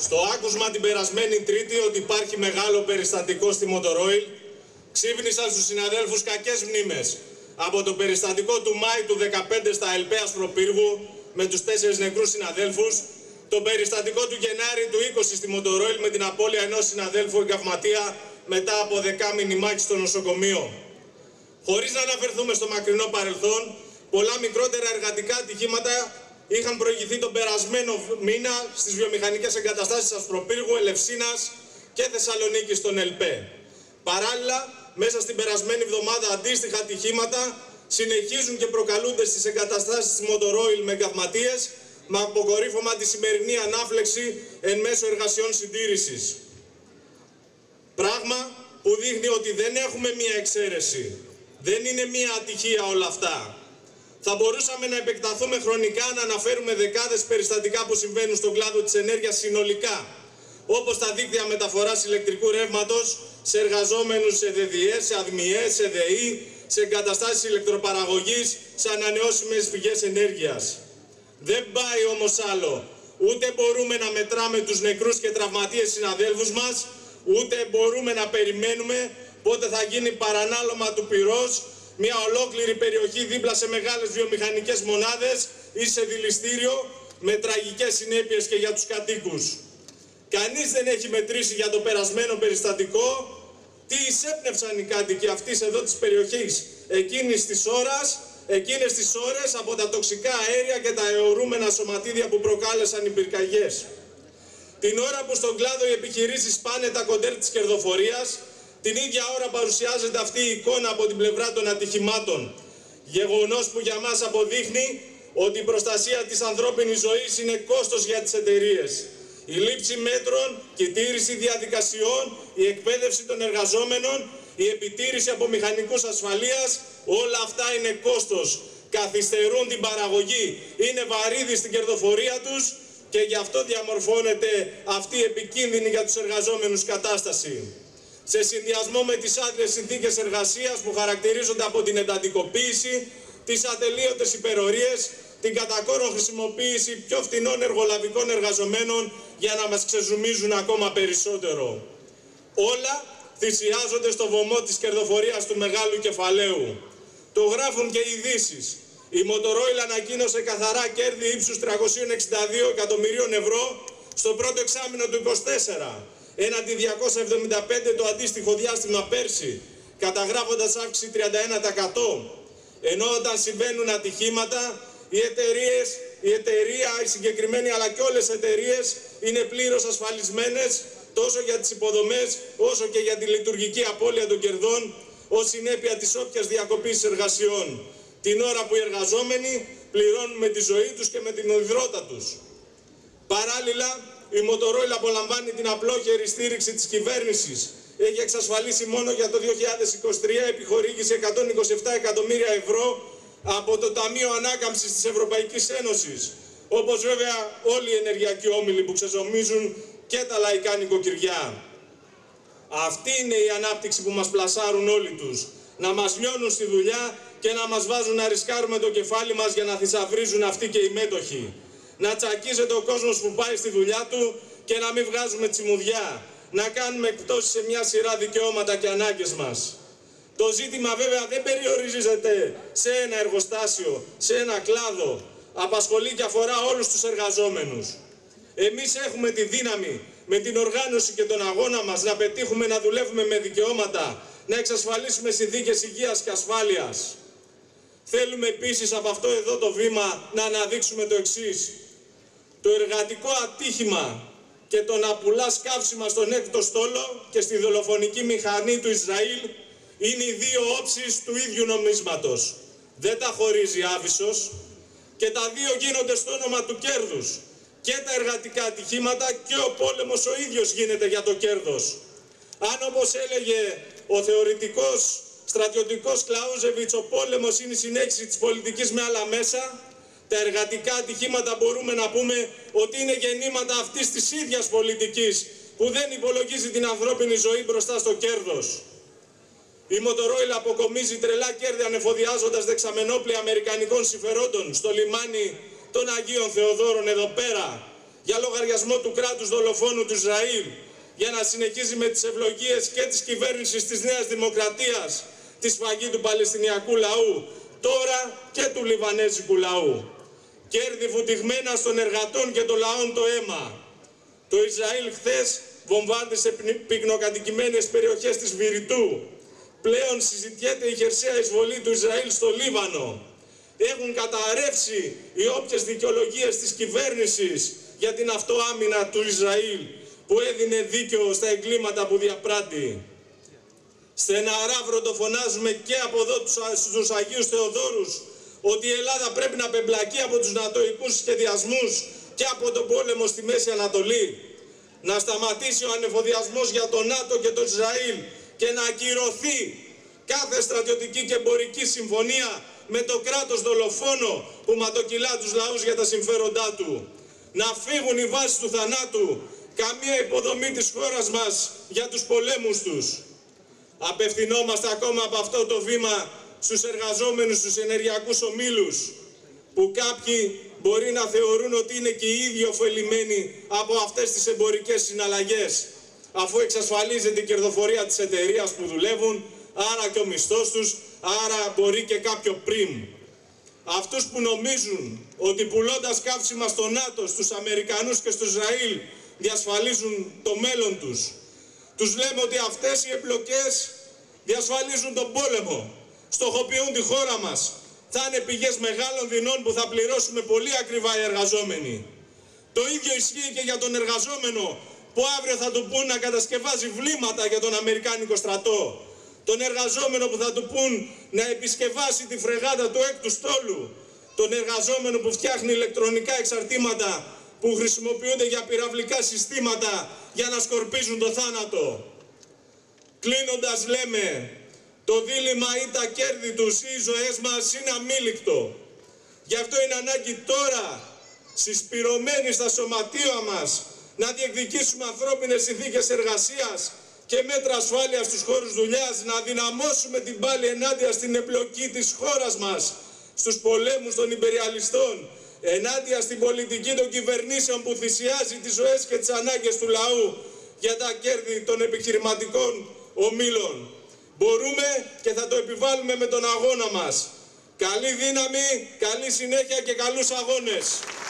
Στο άκουσμα την περασμένη Τρίτη ότι υπάρχει μεγάλο περιστατικό στη Motor-Oil, ξύπνησαν στους συναδέλφους κακές μνήμες από το περιστατικό του Μάη του 2015 στα ΕΛΠΕ Ασπροπύργου με τους 4 νεκρούς συναδέλφους, το περιστατικό του Γενάρη του 20 στη Motor-Oil με την απώλεια ενός συναδέλφου εγκαυματία μετά από 10μηνη μάχη στο νοσοκομείο. Χωρίς να αναφερθούμε στο μακρινό παρελθόν, πολλά μικρότερα εργατικά ατυχήματα είχαν προηγηθεί τον περασμένο μήνα στις βιομηχανικές εγκαταστάσεις Ασπροπύργου, Ελευσίνας και Θεσσαλονίκης στον ΕΛΠΕ. Παράλληλα, μέσα στην περασμένη εβδομάδα αντίστοιχα ατυχήματα συνεχίζουν και προκαλούνται στις εγκαταστάσεις της Motor-Oil με εγκαυματίες, με αποκορύφωμα τη σημερινή ανάφλεξη εν μέσω εργασιών συντήρησης. Πράγμα που δείχνει ότι δεν έχουμε μία εξαίρεση. Δεν είναι μία ατυχία όλα αυτά. Θα μπορούσαμε να επεκταθούμε χρονικά να αναφέρουμε δεκάδες περιστατικά που συμβαίνουν στον κλάδο της ενέργειας συνολικά, όπως τα δίκτυα μεταφοράς ηλεκτρικού ρεύματος σε εργαζόμενους σε ΔΔΕ, σε ΑΔΜΙΕ, σε ΔΕΗ, σε εγκαταστάσεις ηλεκτροπαραγωγής, σε ανανεώσιμες πηγές ενέργειας. Δεν πάει όμως άλλο. Ούτε μπορούμε να μετράμε τους νεκρούς και τραυματίες συναδέλφους μας, ούτε μπορούμε να περιμένουμε πότε θα γίνει παρανάλωμα του πυρός μια ολόκληρη περιοχή δίπλα σε μεγάλες βιομηχανικές μονάδες ή σε δηληστήριο με τραγικές συνέπειες και για τους κατοίκους. Κανείς δεν έχει μετρήσει για το περασμένο περιστατικό τι εισέπνευσαν οι κάτοικοι αυτής εδώ της περιοχής εκείνες τις ώρες από τα τοξικά αέρια και τα αιωρούμενα σωματίδια που προκάλεσαν οι πυρκαγιές. Την ώρα που στον κλάδο οι επιχειρήσεις πάνε τα κοντέρ της κερδοφορίας, την ίδια ώρα παρουσιάζεται αυτή η εικόνα από την πλευρά των ατυχημάτων. Γεγονός που για μας αποδείχνει ότι η προστασία της ανθρώπινης ζωής είναι κόστος για τις εταιρείες. Η λήψη μέτρων και η τήρηση διαδικασιών, η εκπαίδευση των εργαζόμενων, η επιτήρηση από μηχανικούς ασφαλείας, όλα αυτά είναι κόστος. Καθυστερούν την παραγωγή, είναι βαρύδι στην κερδοφορία τους και γι' αυτό διαμορφώνεται αυτή η επικίνδυνη για τους εργαζόμενους κατάσταση. Σε συνδυασμό με τις άδειες συνθήκες εργασίας που χαρακτηρίζονται από την εντατικοποίηση, τις ατελείωτες υπερορίες, την κατακόρον χρησιμοποίηση πιο φτηνών εργολαβικών εργαζομένων για να μας ξεζουμίζουν ακόμα περισσότερο. Όλα θυσιάζονται στο βωμό της κερδοφορίας του μεγάλου κεφαλαίου. Το γράφουν και οι ειδήσεις. Η Motor-Oil ανακοίνωσε καθαρά κέρδη ύψους 362 εκατομμυρίων ευρώ στο πρώτο εξάμηνο του 2024, έναντι 275 το αντίστοιχο διάστημα πέρσι, καταγράφοντας αύξηση 31%. Ενώ όταν συμβαίνουν ατυχήματα, η συγκεκριμένη αλλά και όλες οι εταιρείες είναι πλήρως ασφαλισμένες τόσο για τις υποδομές όσο και για τη λειτουργική απώλεια των κερδών ως συνέπεια της όποιας διακοπής εργασιών. Την ώρα που οι εργαζόμενοι πληρώνουν με τη ζωή τους και με την οδυδρότα τους. Παράλληλα, η Motor-Oil απολαμβάνει την απλόχερη στήριξη της κυβέρνησης. Έχει εξασφαλίσει μόνο για το 2023 επιχορήγηση 127 εκατομμύρια ευρώ από το Ταμείο Ανάκαμψης της Ευρωπαϊκής Ένωσης. Όπως βέβαια όλοι οι ενεργειακοί όμιλοι που ξεζομίζουν και τα λαϊκά νοικοκυριά. Αυτή είναι η ανάπτυξη που μας πλασάρουν όλοι τους. Να μας λιώνουν στη δουλειά και να μας βάζουν να ρισκάρουμε το κεφάλι μας για να θησαυρίζουν αυτοί και οι μέτοχοι. Να τσακίζεται ο κόσμος που πάει στη δουλειά του και να μην βγάζουμε τσιμουδιά. Να κάνουμε εκπτώσεις σε μια σειρά δικαιώματα και ανάγκες μας. Το ζήτημα βέβαια δεν περιορίζεται σε ένα εργοστάσιο, σε ένα κλάδο. Απασχολεί και αφορά όλους τους εργαζόμενους. Εμείς έχουμε τη δύναμη με την οργάνωση και τον αγώνα μας να πετύχουμε να δουλεύουμε με δικαιώματα, να εξασφαλίσουμε συνθήκες υγείας και ασφάλειας. Θέλουμε επίσης από αυτό εδώ το βήμα να αναδείξουμε το εξής. Το εργατικό ατύχημα και το να πουλάς καύσιμα στον έκτο στόλο και στη δολοφονική μηχανή του Ισραήλ είναι οι δύο όψεις του ίδιου νομίσματος. Δεν τα χωρίζει άβυσσος και τα δύο γίνονται στο όνομα του κέρδους. Και τα εργατικά ατυχήματα και ο πόλεμος ο ίδιος γίνεται για το κέρδος. Αν όπως έλεγε ο θεωρητικός στρατιωτικός Κλαούζεβιτς, ο πόλεμος είναι η συνέχιση της πολιτικής με άλλα μέσα, τα εργατικά ατυχήματα μπορούμε να πούμε ότι είναι γεννήματα αυτής της ίδιας πολιτικής που δεν υπολογίζει την ανθρώπινη ζωή μπροστά στο κέρδος. Η Motor-Oil αποκομίζει τρελά κέρδη ανεφοδιάζοντας δεξαμενόπλια αμερικανικών συμφερόντων στο λιμάνι των Αγίων Θεοδόρων εδώ πέρα. για λογαριασμό του κράτους δολοφόνου του Ισραήλ, για να συνεχίζει με τις ευλογίες και της κυβέρνησης της Νέας Δημοκρατίας τη σφαγή του Παλαιστινιακού λαού, τώρα και του Λιβανέζικου λαού. Κέρδη βουτυγμένα στον εργατών και των λαών το αίμα. Το Ισραήλ χθες βομβάρδισε πυκνοκατοικημένες περιοχές της Βηρητού. Πλέον συζητιέται η χερσαία εισβολή του Ισραήλ στο Λίβανο. Έχουν καταρρεύσει οι όποιες δικαιολογίες της κυβέρνησης για την αυτοάμυνα του Ισραήλ, που έδινε δίκαιο στα εγκλήματα που διαπράττει. Στεναρά βροντοφωνάζουμε και από εδώ στους Αγίους Θεοδόρους ότι η Ελλάδα πρέπει να πεμπλακεί από τους νατοικούς σχεδιασμούς και από τον πόλεμο στη Μέση Ανατολή. Να σταματήσει ο ανεφοδιασμός για το ΝΑΤΟ και το Ισραήλ και να ακυρωθεί κάθε στρατιωτική και εμπορική συμφωνία με το κράτος δολοφόνο που ματοκυλά τους λαούς για τα συμφέροντά του. Να φύγουν οι βάσεις του θανάτου, καμία υποδομή της χώρας μας για τους πολέμους τους. Απευθυνόμαστε ακόμα από αυτό το βήμα στους εργαζόμενους στους ενεργειακούς ομίλους, που κάποιοι μπορεί να θεωρούν ότι είναι και οι ίδιοι ωφελημένοι από αυτές τις εμπορικές συναλλαγές, αφού εξασφαλίζεται η κερδοφορία της εταιρείας που δουλεύουν, άρα και ο μισθός τους, άρα μπορεί και κάποιο πριμ. Αυτούς που νομίζουν ότι πουλώντας καύσιμα στο ΝΑΤΟ, στους Αμερικανούς και στο Ισραήλ διασφαλίζουν το μέλλον τους, τους λέμε ότι αυτές οι εμπλοκές διασφαλίζουν τον πόλεμο, στοχοποιούν τη χώρα μας, θα είναι πηγές μεγάλων δεινών που θα πληρώσουμε πολύ ακριβά οι εργαζόμενοι. Το ίδιο ισχύει και για τον εργαζόμενο που αύριο θα του πούν να κατασκευάζει βλήματα για τον Αμερικάνικο στρατό. Τον εργαζόμενο που θα του πούν να επισκευάσει τη φρεγάτα του έκτου στόλου. Τον εργαζόμενο που φτιάχνει ηλεκτρονικά εξαρτήματα που χρησιμοποιούνται για πυραυλικά συστήματα για να σκορπίζουν το θάνατο. Κλείνοντας λέμε, το δίλημμα ή τα κέρδη τους ή οι ζωές μας είναι αμήλικτο. Γι' αυτό είναι ανάγκη τώρα, συσπυρωμένοι στα σωματεία μας, να διεκδικήσουμε ανθρώπινες συνθήκες εργασίας και μέτρα ασφάλειας στους χώρους δουλειάς, να δυναμώσουμε την πάλη ενάντια στην εμπλοκή της χώρας μας στους πολέμους των υπεριαλιστών, ενάντια στην πολιτική των κυβερνήσεων που θυσιάζει τις ζωές και τις ανάγκες του λαού για τα κέρδη των επιχειρηματικών ομίλων. Μπορούμε και θα το επιβάλλουμε με τον αγώνα μας. Καλή δύναμη, καλή συνέχεια και καλούς αγώνες.